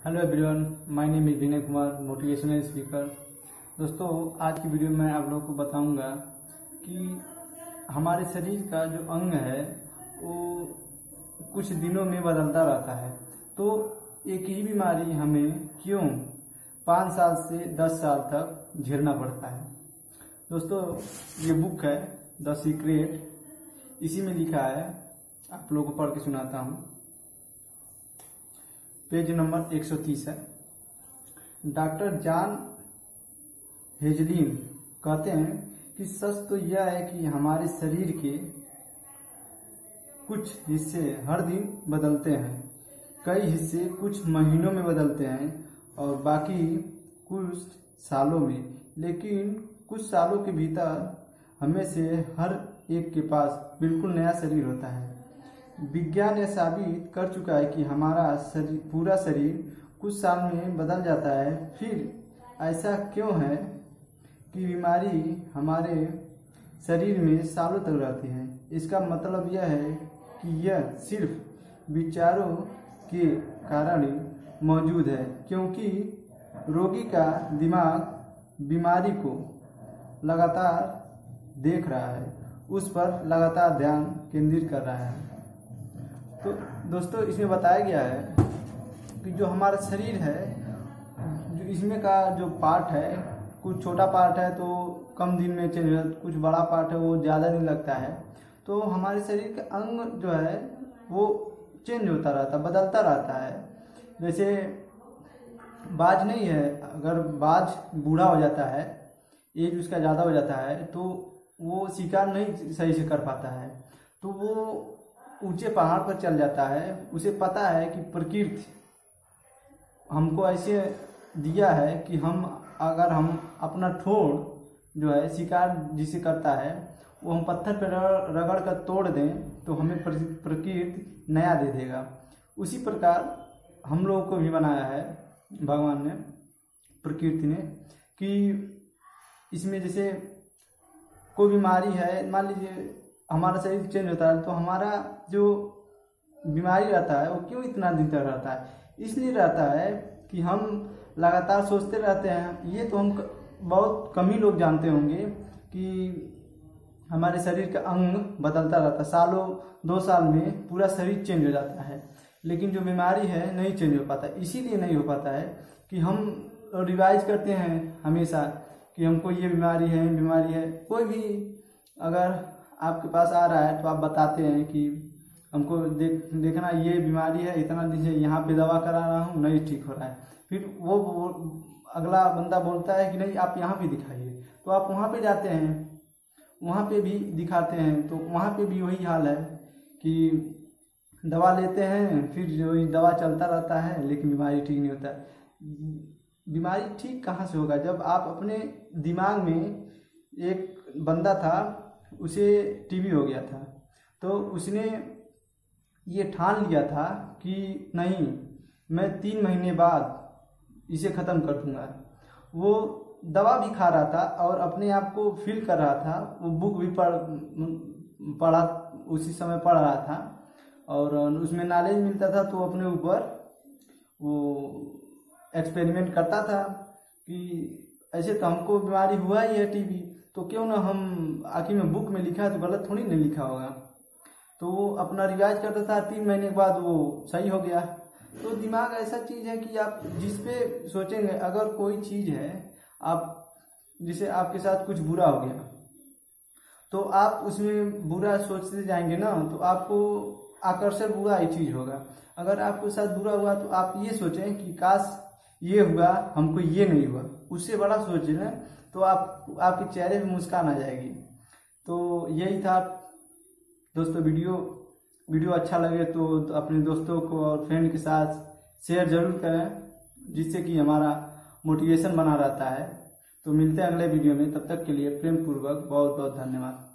Hello everyone, my name is Vinay Kumar, motivational speaker. दोस्तों, आज की वीडियो में आप लोगों को बताऊंगा कि हमारे शरीर का जो अंग है वो कुछ दिनों में बदलता रहता है। तो एक ही बीमारी हमें क्यों 5 साल से 10 साल तक झेलना पड़ता है। दोस्तों, ये बुक है द सीक्रेट, इसी में लिखा है, आप लोगों को पढ़ के सुनाता हूँ। पेज नंबर 130 है। डॉक्टर जॉन हेजलिन कहते हैं कि सच तो यह है कि हमारे शरीर के कुछ हिस्से हर दिन बदलते हैं, कई हिस्से कुछ महीनों में बदलते हैं और बाकी कुछ सालों में। लेकिन कुछ सालों के भीतर हमें से हर एक के पास बिल्कुल नया शरीर होता है। विज्ञान यह साबित कर चुका है कि हमारा पूरा शरीर कुछ साल में बदल जाता है। फिर ऐसा क्यों है कि बीमारी हमारे शरीर में सालों तक रहती है? इसका मतलब यह है कि यह सिर्फ विचारों के कारण मौजूद है, क्योंकि रोगी का दिमाग बीमारी को लगातार देख रहा है, उस पर लगातार ध्यान केंद्रित कर रहा है। तो दोस्तों, इसमें बताया गया है कि जो हमारा शरीर है, जो इसमें का जो पार्ट है, कुछ छोटा पार्ट है तो कम दिन में चेंज होता है, कुछ बड़ा पार्ट है वो ज़्यादा दिन लगता है। तो हमारे शरीर का अंग जो है वो चेंज होता रहता, बदलता रहता है। जैसे बाज नहीं है, अगर बाज बूढ़ा हो जाता है, एज उसका ज़्यादा हो जाता है, तो वो शिकार नहीं सही से कर पाता है, तो वो ऊंचे पहाड़ पर चल जाता है। उसे पता है कि प्रकृति हमको ऐसे दिया है कि अगर हम अपना ठोड़ जो है शिकार जिसे करता है वो हम पत्थर पर रगड़ कर तोड़ दें तो हमें प्रकृति नया दे देगा। उसी प्रकार हम लोगों को भी बनाया है भगवान ने, प्रकृति ने, कि इसमें जैसे कोई बीमारी है, मान लीजिए हमारा शरीर चेंज होता है, तो हमारा जो बीमारी रहता है वो क्यों इतना दिन तक रहता है? इसलिए रहता है कि हम लगातार सोचते रहते हैं। ये तो हम बहुत कम ही लोग जानते होंगे कि हमारे शरीर का अंग बदलता रहता है, सालों 2 साल में पूरा शरीर चेंज हो जाता है। लेकिन जो बीमारी है नहीं चेंज हो पाता। इसीलिए नहीं हो पाता है कि हम रिवाइज करते हैं हमेशा कि हमको ये बीमारी है। कोई भी अगर आपके पास आ रहा है तो आप बताते हैं कि हमको देखना ये बीमारी है, इतना दिन से यहाँ पे दवा करा रहा हूँ, नहीं ठीक हो रहा है। फिर वो अगला बंदा बोलता है कि नहीं आप यहाँ पे दिखाइए, तो आप वहाँ पे जाते हैं, वहाँ पे भी दिखाते हैं, तो वहाँ पे भी वही हाल है कि दवा लेते हैं, फिर जो दवा चलता रहता है लेकिन बीमारी ठीक नहीं होता है। बीमारी ठीक कहाँ से होगा? जब आप अपने दिमाग में, एक बंदा था उसे टीबी हो गया था, तो उसने ये ठान लिया था कि नहीं, मैं 3 महीने बाद इसे ख़त्म कर दूंगा। वो दवा भी खा रहा था और अपने आप को फील कर रहा था, वो बुक भी पढ़ा, उसी समय पढ़ रहा था और उसमें नॉलेज मिलता था, तो अपने ऊपर वो एक्सपेरिमेंट करता था कि ऐसे तो हमको बीमारी हुआ ही है टीबी, तो क्यों ना हम, आखिर में बुक में लिखा है तो गलत थोड़ी नहीं लिखा होगा। तो वो अपना रिवाइज करता था, 3 महीने के बाद वो सही हो गया। तो दिमाग ऐसा चीज़ है कि आप जिस पे सोचेंगे, अगर कोई चीज़ है, आप जैसे आपके साथ कुछ बुरा हो गया तो आप उसमें बुरा सोचते जाएंगे ना, तो आपको आकर्षण बुरा ही चीज़ होगा। अगर आपके साथ बुरा हुआ तो आप ये सोचें कि काश ये हुआ, हमको ये नहीं हुआ, उससे बड़ा सोच लें तो आपके चेहरे पे मुस्कान आ जाएगी। तो यही था दोस्तों। वीडियो अच्छा लगे तो अपने दोस्तों को और फ्रेंड के साथ शेयर जरूर करें, जिससे कि हमारा मोटिवेशन बना रहता है। तो मिलते हैं अगले वीडियो में, तब तक के लिए प्रेम पूर्वक बहुत बहुत धन्यवाद।